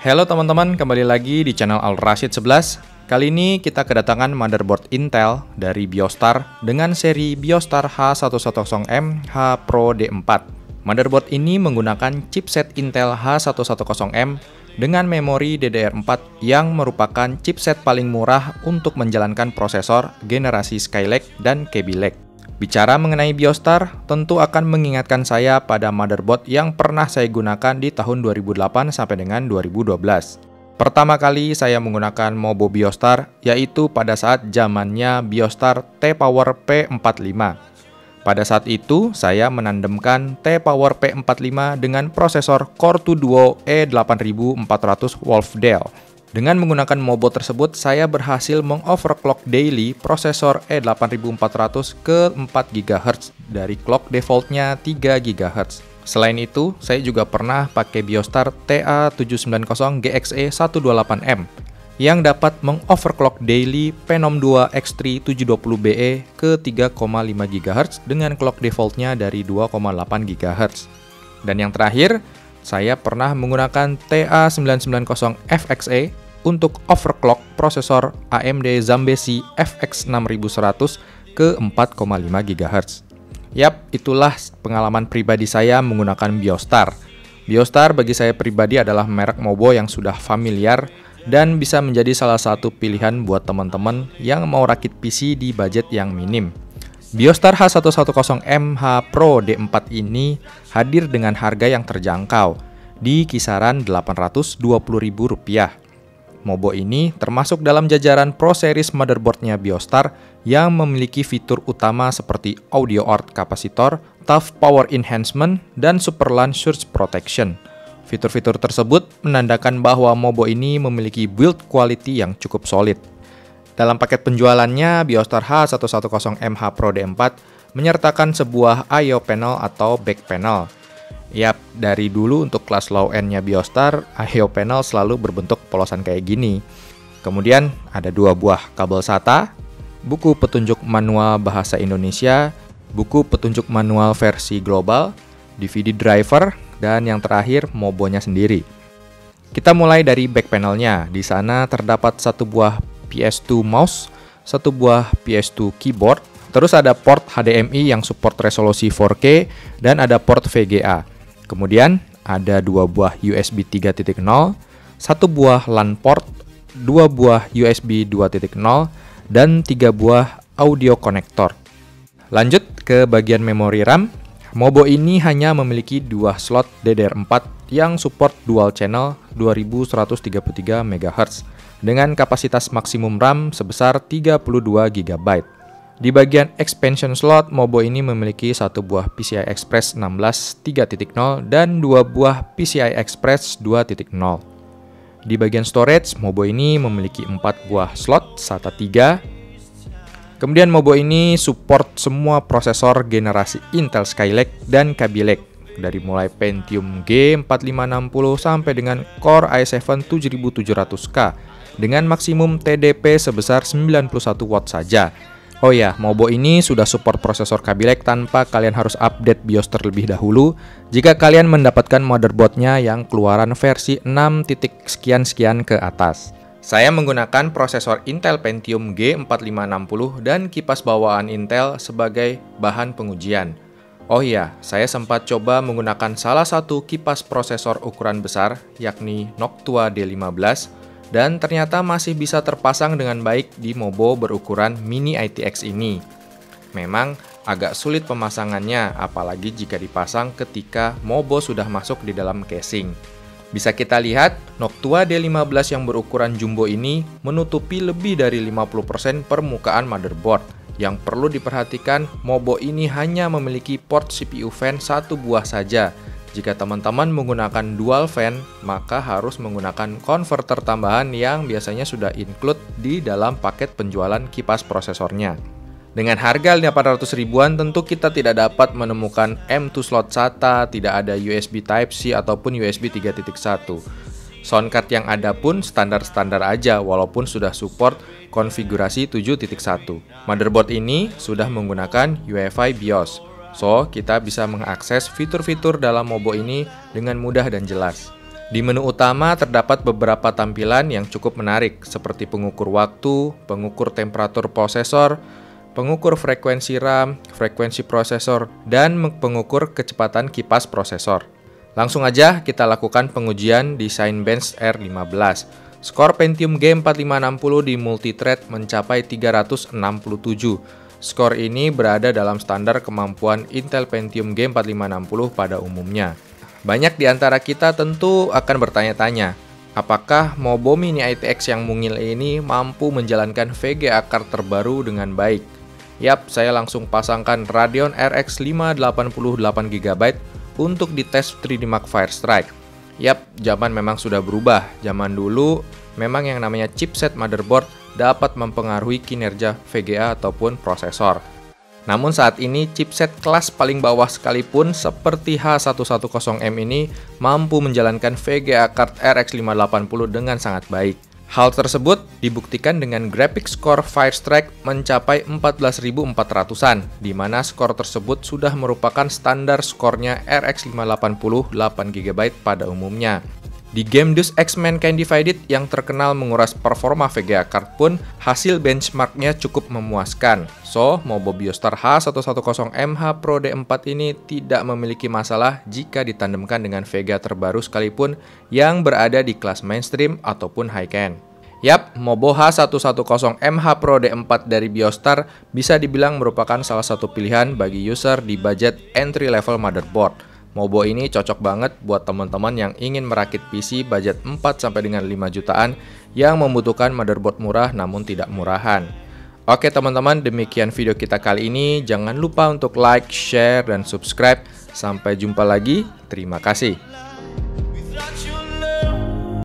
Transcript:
Halo teman-teman, kembali lagi di channel Al Rashid 11. Kali ini kita kedatangan motherboard Intel dari Biostar dengan seri Biostar H110M H Pro D4. Motherboard ini menggunakan chipset Intel H110M dengan memori DDR4 yang merupakan chipset paling murah untuk menjalankan prosesor generasi Skylake dan Kaby Lake. Bicara mengenai Biostar, tentu akan mengingatkan saya pada motherboard yang pernah saya gunakan di tahun 2008 sampai dengan 2012. Pertama kali saya menggunakan Mobo Biostar, yaitu pada saat zamannya Biostar T-Power P45. Pada saat itu, saya menandemkan T-Power P45 dengan prosesor Core 2 Duo E8400 Wolfdale. Dengan menggunakan Mobo tersebut, saya berhasil mengoverclock daily prosesor E8400 ke 4 GHz dari clock defaultnya 3 GHz. Selain itu, saya juga pernah pakai Biostar TA790GXE128M yang dapat mengoverclock daily Phenom 2 X3 720BE ke 3,5 GHz dengan clock defaultnya dari 2,8 GHz. Dan yang terakhir, saya pernah menggunakan TA990FXE untuk overclock prosesor AMD Zambesi FX6100 ke 4,5 GHz. Yap, itulah pengalaman pribadi saya menggunakan Biostar. Biostar bagi saya pribadi adalah merek Mobo yang sudah familiar dan bisa menjadi salah satu pilihan buat teman-teman yang mau rakit PC di budget yang minim. Biostar H110M H Pro D4 ini hadir dengan harga yang terjangkau di kisaran Rp820.000. Mobo ini termasuk dalam jajaran Pro Series motherboardnya Biostar yang memiliki fitur utama seperti audio out capacitor, tough power enhancement, dan Superlan surge protection. Fitur-fitur tersebut menandakan bahwa Mobo ini memiliki build quality yang cukup solid. Dalam paket penjualannya, Biostar H110M H Pro D4 menyertakan sebuah I/O panel atau back panel. Yap, dari dulu untuk kelas low end-nya Biostar, I/O panel selalu berbentuk polosan kayak gini. Kemudian ada 2 buah kabel SATA, buku petunjuk manual bahasa Indonesia, buku petunjuk manual versi global, DVD driver, dan yang terakhir Mobonya sendiri. Kita mulai dari back panelnya. Di sana terdapat 1 buah PS2 mouse, 1 buah PS2 keyboard, terus ada port HDMI yang support resolusi 4K, dan ada port VGA. Kemudian ada 2 buah USB 3.0, 1 buah LAN port, 2 buah USB 2.0, dan 3 buah audio konektor. Lanjut ke bagian memori RAM. Mobo ini hanya memiliki 2 slot DDR4 yang support dual channel 2133 MHz dengan kapasitas maksimum RAM sebesar 32 GB. Di bagian expansion slot, Mobo ini memiliki 1 buah PCI Express 16 3.0 dan 2 buah PCI Express 2.0. Di bagian storage, Mobo ini memiliki 4 buah slot SATA 3. Kemudian Mobo ini support semua prosesor generasi Intel Skylake dan Kaby Lake, dari mulai Pentium G4560 sampai dengan Core i7 7700K dengan maksimum TDP sebesar 91 watt saja. Oh ya, Mobo ini sudah support prosesor Kaby Lake tanpa kalian harus update BIOS terlebih dahulu jika kalian mendapatkan motherboardnya yang keluaran versi 6 titik sekian-sekian ke atas. Saya menggunakan prosesor Intel Pentium G4560 dan kipas bawaan Intel sebagai bahan pengujian. Oh iya, saya sempat coba menggunakan salah satu kipas prosesor ukuran besar, yakni Noctua D15, dan ternyata masih bisa terpasang dengan baik di Mobo berukuran mini ITX ini. Memang agak sulit pemasangannya, apalagi jika dipasang ketika Mobo sudah masuk di dalam casing. Bisa kita lihat, Noctua D15 yang berukuran jumbo ini menutupi lebih dari 50% permukaan motherboard. Yang perlu diperhatikan, Mobo ini hanya memiliki port CPU fan 1 buah saja. Jika teman-teman menggunakan dual fan, maka harus menggunakan konverter tambahan yang biasanya sudah include di dalam paket penjualan kipas prosesornya. Dengan harga 800 ribuan, tentu kita tidak dapat menemukan M2 slot SATA, tidak ada USB Type-C ataupun USB 3.1. Soundcard yang ada pun standar-standar aja walaupun sudah support konfigurasi 7.1. Motherboard ini sudah menggunakan UEFI BIOS. So, kita bisa mengakses fitur-fitur dalam Mobo ini dengan mudah dan jelas. Di menu utama terdapat beberapa tampilan yang cukup menarik, seperti pengukur waktu, pengukur temperatur prosesor, pengukur frekuensi RAM, frekuensi prosesor, dan pengukur kecepatan kipas prosesor. Langsung aja kita lakukan pengujian di Cinebench R15. Skor Pentium G4560 di multithread mencapai 367. Skor ini berada dalam standar kemampuan Intel Pentium G4560 pada umumnya. Banyak di antara kita tentu akan bertanya-tanya, apakah Mobo Mini ITX yang mungil ini mampu menjalankan VGA card terbaru dengan baik? Yap, saya langsung pasangkan Radeon RX 588GB untuk dites 3D Mark Firestrike. Yap, zaman memang sudah berubah. Zaman dulu, memang yang namanya chipset motherboard dapat mempengaruhi kinerja VGA ataupun prosesor. Namun saat ini chipset kelas paling bawah sekalipun seperti H110M ini mampu menjalankan VGA card RX 580 dengan sangat baik. Hal tersebut dibuktikan dengan graphic score Firestrike mencapai 14.400-an, di mana skor tersebut sudah merupakan standar skornya RX 580 8GB pada umumnya. Di game Deus Ex Mankind Divided yang terkenal menguras performa VGA card pun, hasil benchmarknya cukup memuaskan. So, Mobo Biostar H110MH Pro D4 ini tidak memiliki masalah jika ditandemkan dengan VGA terbaru sekalipun yang berada di kelas mainstream ataupun high-end. Yap, Mobo H110MH Pro D4 dari Biostar bisa dibilang merupakan salah satu pilihan bagi user di budget entry level motherboard. Mobo ini cocok banget buat teman-teman yang ingin merakit PC budget 4 sampai dengan 5 jutaan yang membutuhkan motherboard murah namun tidak murahan. Oke teman-teman, demikian video kita kali ini. Jangan lupa untuk like, share, dan subscribe. Sampai jumpa lagi. Terima kasih.